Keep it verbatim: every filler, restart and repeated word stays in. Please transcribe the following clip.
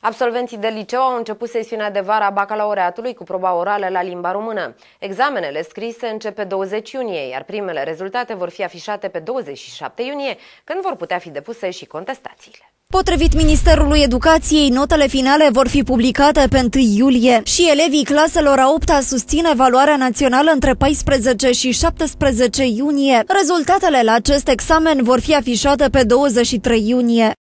Absolvenții de liceu au început sesiunea de vară a bacalaureatului cu proba orală la limba română. Examenele scrise încep pe douăzeci iunie, iar primele rezultate vor fi afișate pe douăzeci și șapte iunie, când vor putea fi depuse și contestațiile. Potrivit Ministerului Educației, notele finale vor fi publicate pe întâi iulie și elevii claselor a opta susțin evaluarea națională între paisprezece și șaptesprezece iunie. Rezultatele la acest examen vor fi afișate pe douăzeci și trei iunie.